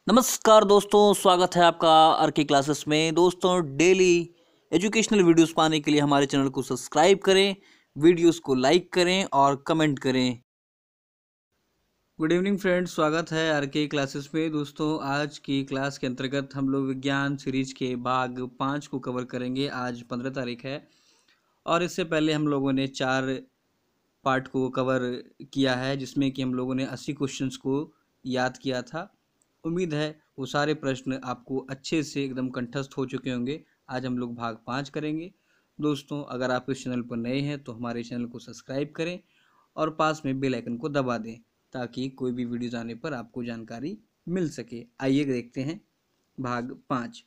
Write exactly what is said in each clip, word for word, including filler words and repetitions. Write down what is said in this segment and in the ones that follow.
नमस्कार दोस्तों, स्वागत है आपका आर के क्लासेस में। दोस्तों, डेली एजुकेशनल वीडियोस पाने के लिए हमारे चैनल को सब्सक्राइब करें, वीडियोस को लाइक करें और कमेंट करें। गुड इवनिंग फ्रेंड्स, स्वागत है आर के क्लासेस में। दोस्तों, आज की क्लास के अंतर्गत हम लोग विज्ञान सीरीज के भाग पाँच को कवर करेंगे। आज पंद्रह तारीख है और इससे पहले हम लोगों ने चार पार्ट को कवर किया है, जिसमें कि हम लोगों ने अस्सी क्वेश्चंस को याद किया था। उम्मीद है वो सारे प्रश्न आपको अच्छे से एकदम कंठस्थ हो चुके होंगे। आज हम लोग भाग पाँच करेंगे। दोस्तों, अगर आप इस चैनल पर नए हैं तो हमारे चैनल को सब्सक्राइब करें और पास में बेल आइकन को दबा दें ताकि कोई भी वीडियोज आने पर आपको जानकारी मिल सके। आइए देखते हैं भाग पाँच।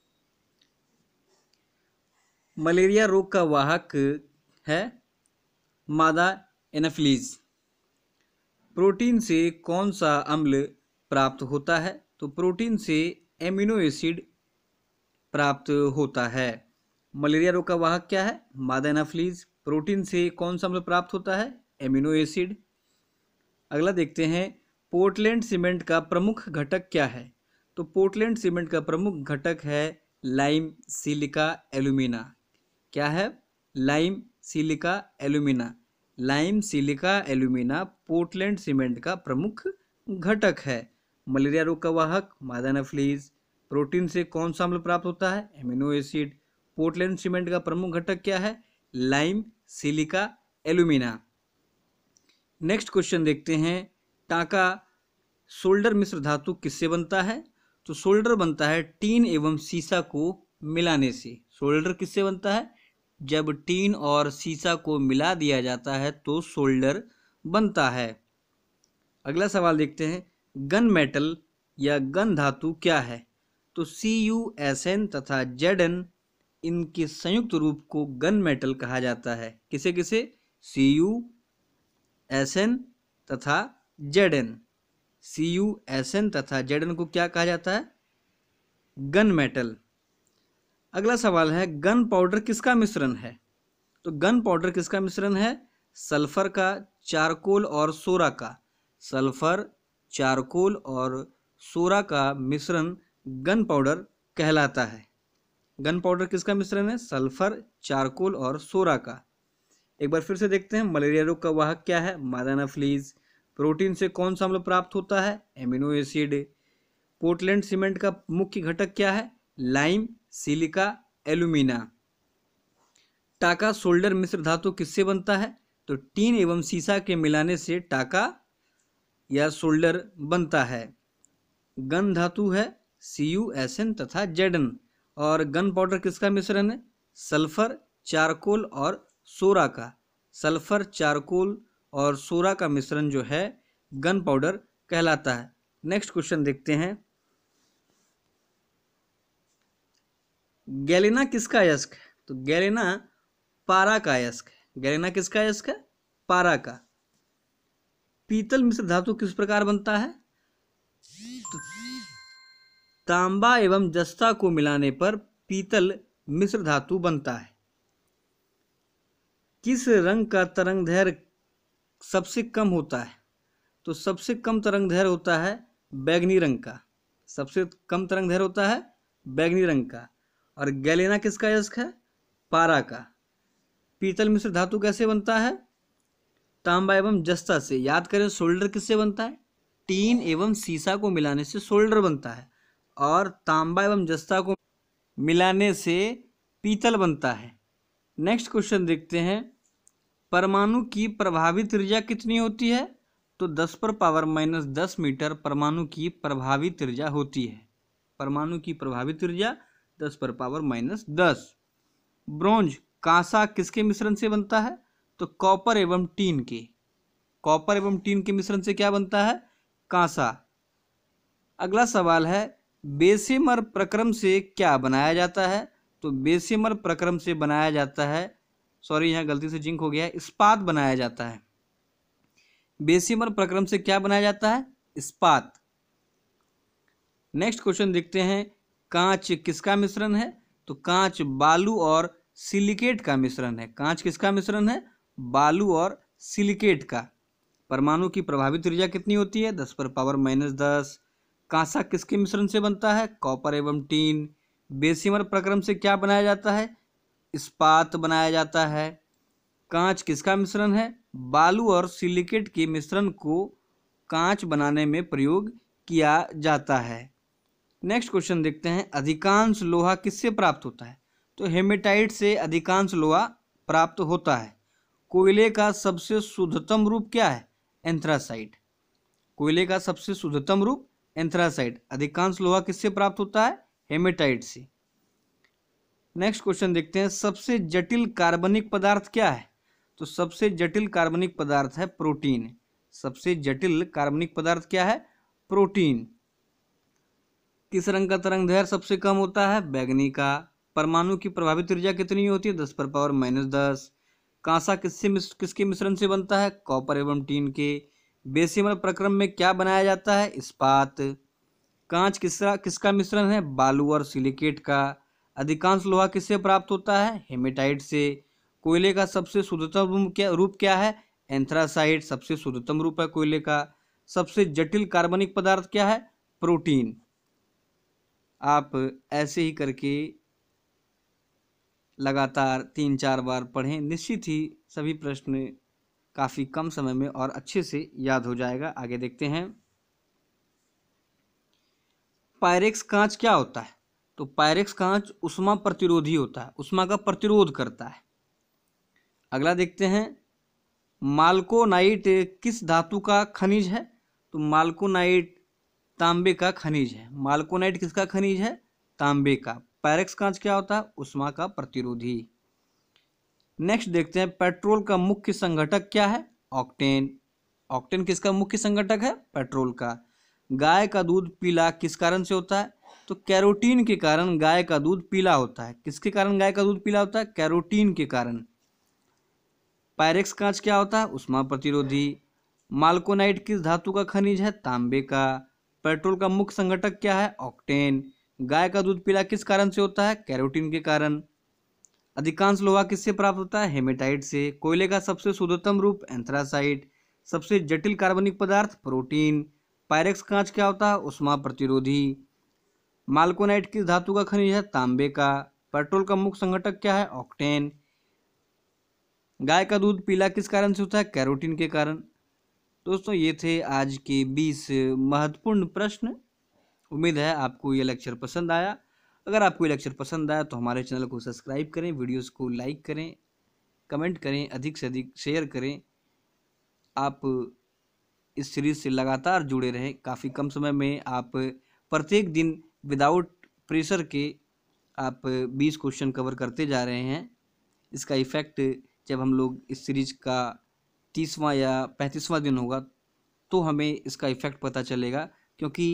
मलेरिया रोग का वाहक है मादा एनाफिलीज। प्रोटीन से कौन सा अम्ल प्राप्त होता है? तो प्रोटीन से एमिनो एसिड प्राप्त होता है। मलेरिया रोग का वाहक क्या है? मादा एनाफिलीज। प्रोटीन से कौन सा अम्ल प्राप्त होता है? Amino acid. अगला देखते हैं, पोर्टलैंड सीमेंट का प्रमुख घटक क्या है? तो पोर्टलैंड सीमेंट का प्रमुख घटक है लाइम सिलिका एल्यूमिना। क्या है? Lime silica alumina. Lime silica alumina Portland cement का प्रमुख घटक है। मलेरिया रोग का वाहक मादा एनाफिलीज। प्रोटीन से कौन सा अम्ल प्राप्त होता है? Amino acid. पोर्टलैंड सीमेंट का प्रमुख घटक क्या है? Lime silica alumina. Next question देखते हैं, टाका सोल्डर मिश्र धातु किससे बनता है? तो सोल्डर बनता है टीन एवं सीसा को मिलाने से। सोल्डर किससे बनता है? जब टीन और सीसा को मिला दिया जाता है तो सोल्डर बनता है। अगला सवाल देखते हैं, गन मेटल या गन धातु क्या है? तो सी यू एस एन तथा जेड एन, इनके संयुक्त रूप को गन मेटल कहा जाता है। किसे किसे? सी यू एस एन तथा Z N. C U S N तथा जेड एन को क्या कहा जाता है? Gun metal. अगला सवाल है, गन पाउडर किसका मिश्रण है? तो गन पाउडर किसका मिश्रण है? सल्फर का, चारकोल और सोरा का। सल्फर, चारकोल और सोरा का मिश्रण गन पाउडर कहलाता है। गन पाउडर किसका मिश्रण है? सल्फर, चारकोल और सोरा का। एक बार फिर से देखते हैं, मलेरिया रोग का वाहक क्या है? मादा एनाफिलीज। प्रोटीन से कौन सा अम्ल प्राप्त होता है? Amino acid. पोर्टलैंड सीमेंट का मुख्य घटक क्या है? Lime silica alumina. टाका सोल्डर मिश्र धातु किससे बनता है? तो टीन एवं सीसा के मिलाने से टाका या सोल्डर बनता है। गन धातु है सी यू एस एन तथा जेड एन और गन पाउडर किसका मिश्रण है? सल्फर, चारकोल और सोरा का। सल्फर, चारकोल और सोरा का मिश्रण जो है गन पाउडर कहलाता है। नेक्स्ट क्वेश्चन देखते हैं, गैलेना किसका अयस्क है? तो गैलेना पारा का अयस्क है। गैलेना किसका अयस्क है? पारा का। पीतल मिश्र धातु किस प्रकार बनता है? तो तांबा एवं जस्ता को मिलाने पर पीतल मिश्र धातु बनता है। किस रंग का तरंग दैर्घ्य सबसे कम होता है? तो सबसे कम तरंग दैर्घ्य होता है बैगनी रंग का। सबसे कम तरंग दैर्घ्य होता है बैगनी रंग का। और गैलेना किसका अयस्क है? पारा का। पीतल मिश्र धातु कैसे बनता है? तांबा एवं जस्ता से। याद करें, सोल्डर किससे बनता है? टीन एवं सीसा को मिलाने से सोल्डर बनता है और तांबा एवं जस्ता को मिलाने से पीतल बनता है। नेक्स्ट क्वेश्चन देखते हैं, परमाणु की प्रभावी त्रिज्या कितनी होती है? तो दस पर पावर माइनस दस मीटर परमाणु की प्रभावी त्रिज्या होती है। परमाणु की प्रभावी त्रिज्या दस पर पावर माइनस दस। ब्रोंज कांसा किसके मिश्रण से बनता है? तो कॉपर एवं टीन के। कॉपर एवं टीन के मिश्रण से क्या बनता है? कांसा। अगला सवाल है, बेसेमर प्रक्रम से क्या बनाया जाता है? तो बेसेमर प्रक्रम से बनाया जाता है, सॉरी यहाँ गलती से जिंक हो गया है, इस्पात बनाया जाता है। बेसेमर प्रक्रम से क्या बनाया जाता है? इस्पात। नेक्स्ट क्वेश्चन देखते हैं, कांच किसका मिश्रण है? तो कांच बालू और सिलिकेट का मिश्रण है। कांच किसका मिश्रण है? बालू और सिलिकेट का। परमाणु की प्रभावी त्रिज्या कितनी होती है? दस पर पावर माइनस दस। कांसा किसके मिश्रण से बनता है? कॉपर एवं टीन। बेसीमर प्रक्रम से क्या बनाया जाता है? इस्पात बनाया जाता है। कांच किसका मिश्रण है? बालू और सिलिकेट के मिश्रण को कांच बनाने में प्रयोग किया जाता है। नेक्स्ट क्वेश्चन देखते हैं, अधिकांश लोहा किससे प्राप्त होता है? तो हेमेटाइट से अधिकांश लोहा प्राप्त होता है। कोयले का सबसे शुद्धतम रूप क्या है? एंथ्रासाइट। कोयले का सबसे शुद्धतम रूप एंथ्रासाइट। अधिकांश लोहा किससे प्राप्त होता है? हेमेटाइट से। नेक्स्ट क्वेश्चन देखते हैं, सबसे जटिल कार्बनिक पदार्थ क्या है? तो सबसे जटिल कार्बनिक पदार्थ है प्रोटीन। सबसे जटिल कार्बनिक पदार्थ क्या है? प्रोटीन। किस रंग का तरंग दैर्ध्य सबसे कम होता है? बैगनी का। परमाणु की प्रभावित ऊर्जा कितनी होती है? दस पर पावर माइनस दस। कांसा किससे किसके मिश्रण से बनता है? कॉपर एवं टीन के। बेसीमर प्रक्रम में क्या बनाया जाता है? इस्पात। कांच किसका किसका मिश्रण है? बालू और सिलिकेट का। अधिकांश लोहा किससे प्राप्त होता है? हेमेटाइट से। कोयले का सबसे शुद्धतम रूप क्या रूप क्या है? एंथ्रासाइट सबसे शुद्धतम रूप है कोयले का। सबसे जटिल कार्बनिक पदार्थ क्या है? प्रोटीन। आप ऐसे ही करके लगातार तीन चार बार पढ़ें, निश्चित ही सभी प्रश्न काफ़ी कम समय में और अच्छे से याद हो जाएगा। आगे देखते हैं, पायरेक्स कांच क्या होता है? तो पायरेक्स कांच उष्मा प्रतिरोधी होता है, उष्मा का प्रतिरोध करता है। अगला देखते हैं, माल्कोनाइट किस धातु का खनिज है? तो माल्कोनाइट तांबे का खनिज है। माल्कोनाइट किसका खनिज है? तांबे का। पायरेक्स कांच क्या होता है? उष्मा का प्रतिरोधी। नेक्स्ट देखते हैं, पेट्रोल का मुख्य संघटक क्या है? ऑक्टेन। ऑक्टेन किसका मुख्य संघटक है? पेट्रोल का। गाय का दूध पीला किस कारण से होता है? तो कैरोटीन के कारण गाय का दूध पीला होता है। किसके कारण गाय का दूध पीला होता है? कैरोटीन के कारण। पायरेक्स कांच क्या होता है? उष्मा प्रतिरोधी। माल्कोनाइट किस धातु का खनिज है? तांबे का। पेट्रोल का मुख्य संघटक क्या है? ऑक्टेन। गाय का दूध पीला किस कारण से होता है? कैरोटीन के कारण। अधिकांश लोहा किससे प्राप्त होता है? हेमेटाइट से। कोयले का सबसे शुद्धतम रूप एंथ्रासाइट। सबसे जटिल कार्बनिक पदार्थ प्रोटीन। पायरेक्स कांच क्या होता है? उष्मा प्रतिरोधी। माल्कोनाइट किस धातु का खनिज है? तांबे का। पेट्रोल का मुख्य संघटक क्या है? ऑक्टेन। गाय का दूध पीला किस कारण से होता है? कैरोटीन के कारण। दोस्तों, ये थे आज के बीस महत्वपूर्ण प्रश्न। उम्मीद है आपको ये लेक्चर पसंद आया। अगर आपको ये लेक्चर पसंद आया तो हमारे चैनल को सब्सक्राइब करें, वीडियोस को लाइक करें, कमेंट करें, अधिक से अधिक शेयर करें। आप इस सीरीज़ से लगातार जुड़े रहें। काफ़ी कम समय में आप प्रत्येक दिन विदाउट प्रेशर के आप बीस क्वेश्चन कवर करते जा रहे हैं। इसका इफ़ेक्ट जब हम लोग इस सीरीज का तीसवां या पैंतीसवां दिन होगा तो हमें इसका इफ़ेक्ट पता चलेगा, क्योंकि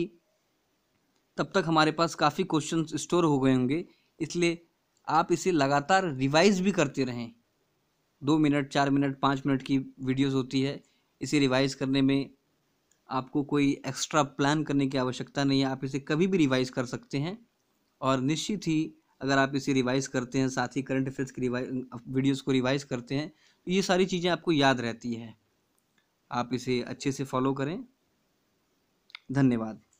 तब तक हमारे पास काफ़ी क्वेश्चंस स्टोर हो गए होंगे। इसलिए आप इसे लगातार रिवाइज भी करते रहें। दो मिनट, चार मिनट, पाँच मिनट की वीडियोस होती है। इसे रिवाइज करने में आपको कोई एक्स्ट्रा प्लान करने की आवश्यकता नहीं है। आप इसे कभी भी रिवाइज कर सकते हैं और निश्चित ही अगर आप इसे रिवाइज करते हैं, साथ ही करंट अफेयर्स की रिवाइज वीडियोस को रिवाइज करते हैं, तो ये सारी चीज़ें आपको याद रहती है। आप इसे अच्छे से फॉलो करें। धन्यवाद।